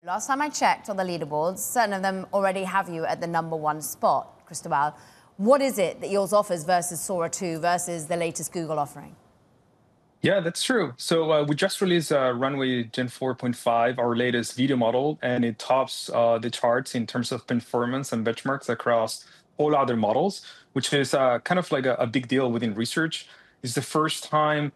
Last time I checked on the leaderboards, certain of them already have you at the #1 spot, Cristobal. What is it that yours offers versus Sora 2 versus the latest Google offering? Yeah, that's true. So we just released Runway Gen 4.5, our latest video model, and it tops the charts in terms of performance and benchmarks across all other models, which is kind of like a big deal within research. It's the first time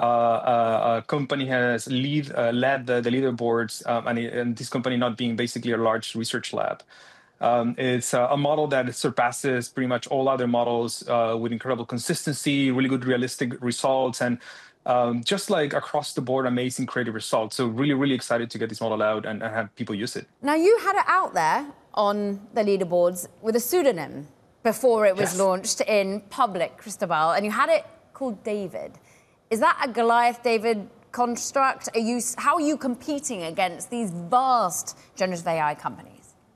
a company has led the leaderboards, and this company not being basically a large research lab. It's a model that surpasses pretty much all other models with incredible consistency, really good realistic results, and just like across the board, amazing creative results. So really, really excited to get this model out and have people use it. Now, you had it out there on the leaderboards with a pseudonym before it was launched in public, Cristobal, and you had it called David. Is that a Goliath-David construct? How are you competing against these vast generative AI companies?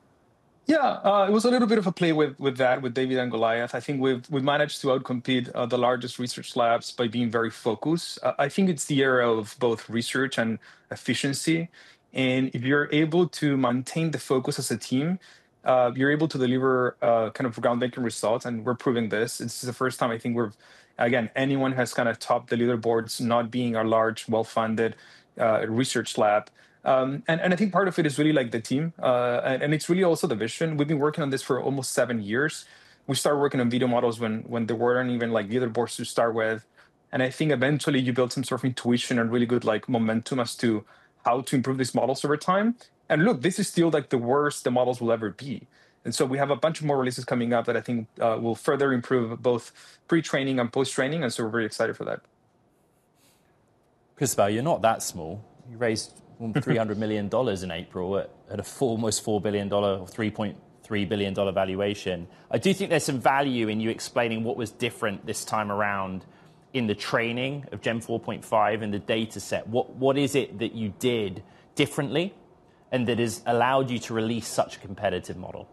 Yeah, it was a little bit of a play with David and Goliath. I think we've managed to outcompete the largest research labs by being very focused. I think it's the era of both research and efficiency. And if you're able to maintain the focus as a team, you're able to deliver kind of groundbreaking results. And we're proving this. It's the first time I think again, anyone has kind of topped the leaderboards, not being a large, well-funded research lab. And I think part of it is really like the team, and it's really also the vision. We've been working on this for almost 7 years. We started working on video models when there weren't even like leaderboards to start with, and I think eventually you build some sort of intuition and really good like momentum as to how to improve these models over time. And look, this is still like the worst the models will ever be. And so we have a bunch of more releases coming up that I think will further improve both pre-training and post-training, and so we're very excited for that. Cristobal, you're not that small. You raised $300 million in April at almost $4 billion or $3.3 billion valuation. I do think there's some value in you explaining what was different this time around in the training of Gen 4.5 and the data set. What is it that you did differently and that has allowed you to release such a competitive model?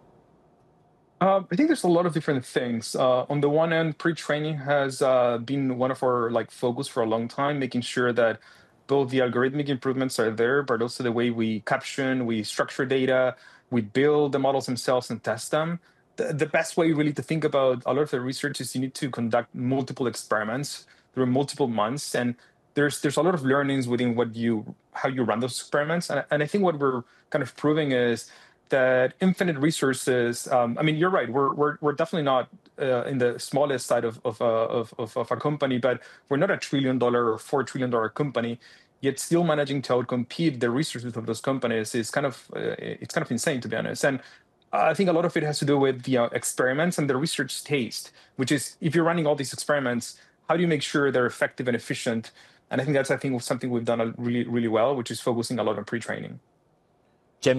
I think there's a lot of different things. On the one end, pre-training has been one of our focus for a long time, making sure that both the algorithmic improvements are there, but also the way we caption, we structure data, we build the models themselves and test them. The best way really to think about a lot of the research is you need to conduct multiple experiments through multiple months. And there's a lot of learnings within how you run those experiments. And I think what we're kind of proving is that infinite resources, I mean, you're right, we're definitely not in the smallest side of a company, but we're not $1 trillion or $4 trillion company, yet still managing to outcompete the resources of those companies is it's kind of insane, to be honest. And I think a lot of it has to do with the experiments and the research taste, which is if you're running all these experiments, how do you make sure they're effective and efficient? And I think that's something we've done really, really well, which is focusing a lot on pre-training. Gen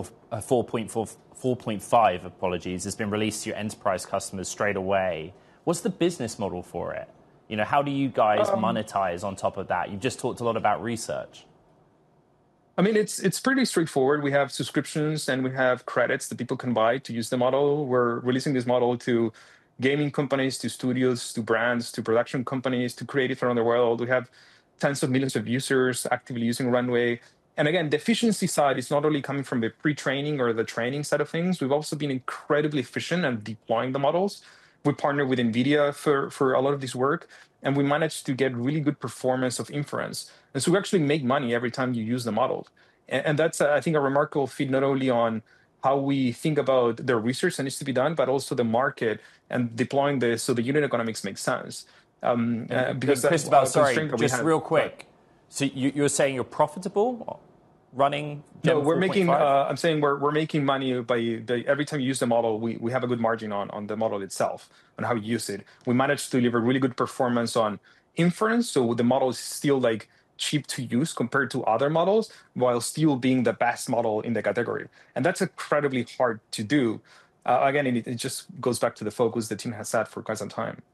4.5, apologies, has been released to your enterprise customers straight away. What's the business model for it? You know, how do you guys monetize on top of that? You've just talked a lot about research. I mean, it's pretty straightforward. We have subscriptions and we have credits that people can buy to use the model. We're releasing this model to gaming companies, to studios, to brands, to production companies, to creatives around the world. We have tens of millions of users actively using Runway. And again, the efficiency side is not only coming from the pre-training or the training side of things. We've also been incredibly efficient at deploying the models. We partner with NVIDIA for a lot of this work, and we managed to get really good performance of inference. And so we actually make money every time you use the model. And that's, I think, a remarkable feat, not only on how we think about the research that needs to be done, but also the market and deploying this so the unit economics makes sense. Because Cristobal, sorry, just real quick. So you're saying you're profitable running Gen 4.5? No, we're making. I'm saying we're making money by every time you use the model. We have a good margin on the model itself, on how you use it. We managed to deliver really good performance on inference, so the model is still cheap to use compared to other models, while still being the best model in the category. And that's incredibly hard to do. Again, it just goes back to the focus the team has had for quite some time.